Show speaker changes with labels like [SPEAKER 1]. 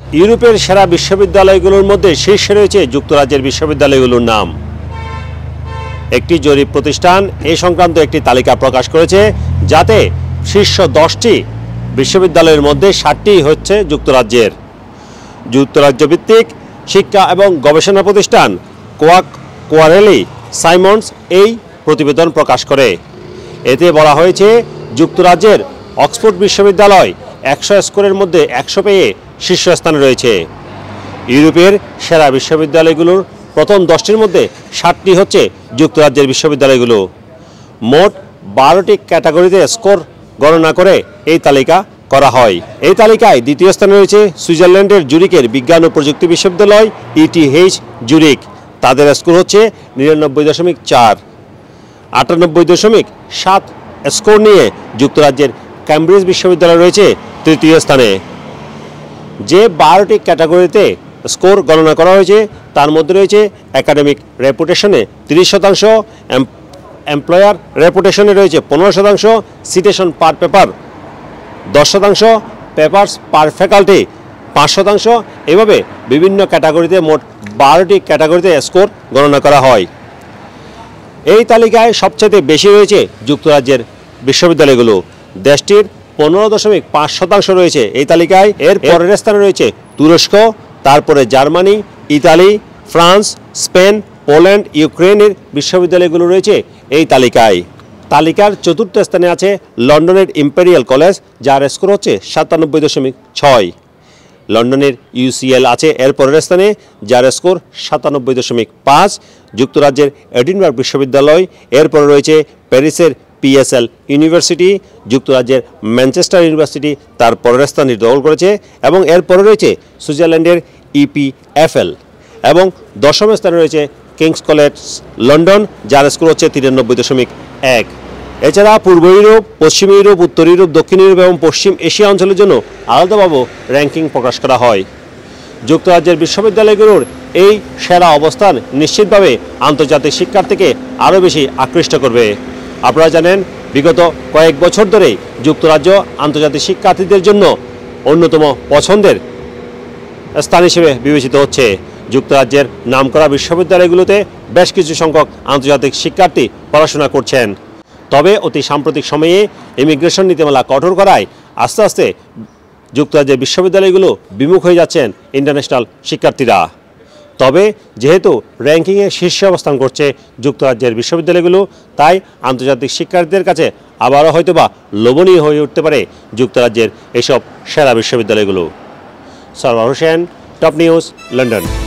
[SPEAKER 1] ইউরোপের সেরা বিশ্ববিদ্যালয়গুলোর মধ্যে শীর্ষে রয়েছে যুক্তরাজ্যের বিশ্ববিদ্যালয়গুলোর নাম। একটি জরিপ প্রতিষ্ঠান এই সংক্রান্ত একটি তালিকা প্রকাশ করেছে, যাতে শীর্ষ 10টি বিশ্ববিদ্যালয়ের মধ্যে 7টি হচ্ছে যুক্তরাজ্যের। যুক্তরাজ্য ভিত্তিক শিক্ষা এবং গবেষণা প্রতিষ্ঠান কোয়ারেলি সাইমন্স এই প্রতিবেদন প্রকাশ করে। এতে বলা হয়েছে, যুক্তরাজ্যের অক্সফোর্ড বিশ্ববিদ্যালয় 100 স্কোরের মধ্যে 100 পেয়ে শীর্ষস্থানে রয়েছে। ইউরোপের সেরা বিশ্ববিদ্যালয়গুলোর প্রথম 10টির মধ্যে 7টি হচ্ছে যুক্তরাজ্যের বিশ্ববিদ্যালয়গুলো। মোট 12টি ক্যাটাগরিতে স্কোর গণনা করে এই তালিকা করা হয়। এই তালিকায় দ্বিতীয় স্থানে রয়েছে সুইজারল্যান্ডের জুরিকের বিজ্ঞান ও প্রযুক্তি বিশ্ববিদ্যালয় ETH জুরিক। তাদের স্কোর হচ্ছে 99.4। 98.7 স্কোর নিয়ে যুক্তরাজ্যের ক্যামব্রিজ বিশ্ববিদ্যালয় রয়েছে তৃতীয় স্থানে। যে 12টি ক্যাটাগরিতে স্কোর গণনা করা হয়েছে তার মধ্যে রয়েছে একাডেমিক রেপুটেশনে 30%, এমপ্লয়ার রেপুটেশনে রয়েছে 15%, citation per paper 10%, papers per faculty 5%। এভাবে বিভিন্ন ক্যাটাগরিতে মোট 12টি ক্যাটাগরিতে স্কোর গণনা করা হয়। এই তালিকায় সবচেয়ে বেশি রয়েছে যুক্তরাজ্যের বিশ্ববিদ্যালয়গুলো। দেশটির 15.5% রয়েছে এই তালিকায়। এর পরের স্থানে রয়েছে তুরস্ক, তারপরে Germany, Italy, France, Spain, Poland, ইউক্রেনের বিশ্ববিদ্যালয়গুলো রয়েছে এই তালিকায়। তালিকার চতুর্থ স্থানে আছে লন্ডনের ইম্পেরিয়াল কলেজ, যার স্কোর হচ্ছে 97.6। লন্ডনের UCL আছে এর পরের স্থানে, যার স্কোর 97.5। যুক্তরাজ্যের এডিনবার্গ বিশ্ববিদ্যালয়, এরপরে রয়েছে প্যারিসের PSL ইউনিভার্সিটি। যুক্তরাজ্যের ম্যানচেস্টার ইউনিভার্সিটি তার পরের স্থান দখল করেছে, এবং এরপরে রয়েছে সুইজারল্যান্ডের EPFL, এবং 10ম স্থানে রয়েছে কিংস কলেজ লন্ডন, যার স্কোর হচ্ছে 93.1। এছাড়া পূর্ব ইউরোপ, পশ্চিম ইউরোপ, উত্তর ইউরোপ, দক্ষিণ ইউরোপ এবং পশ্চিম এশিয়া অঞ্চলের জন্য আলাদাভাবে র্যাঙ্কিং প্রকাশ করা হয়। যুক্তরাজ্যের বিশ্ববিদ্যালয়গুলোর এই সেরা অবস্থান নিশ্চিতভাবে আন্তর্জাতিক শিক্ষার্থীকে আরও বেশি আকৃষ্ট করবে। আপনারা জানেন, বিগত কয়েক বছর ধরে যুক্তরাজ্য আন্তর্জাতিক শিক্ষার্থীদের জন্য অন্যতম পছন্দের স্থান হিসেবে বিবেচিত হচ্ছে। যুক্তরাজ্যের নামকরা বিশ্ববিদ্যালয়গুলোতে বেশ কিছু সংখ্যক আন্তর্জাতিক শিক্ষার্থী পড়াশোনা করছেন। তবে অতি সাম্প্রতিক সময়ে ইমিগ্রেশন নীতিমালা কঠোর করায় আস্তে আস্তে যুক্তরাজ্যের বিশ্ববিদ্যালয়গুলো বিমুখ হয়ে যাচ্ছেন ইন্টারন্যাশনাল শিক্ষার্থীরা। তবে যেহেতু র্যাঙ্কিংয়ে শীর্ষে অবস্থান করছে যুক্তরাজ্যের বিশ্ববিদ্যালয়গুলো, তাই আন্তর্জাতিক শিক্ষার্থীদের কাছে আবারও হয়তোবা লোভনীয় হয়ে উঠতে পারে যুক্তরাজ্যের এসব সেরা বিশ্ববিদ্যালয়গুলো। Sarwar Hossain, top news, London.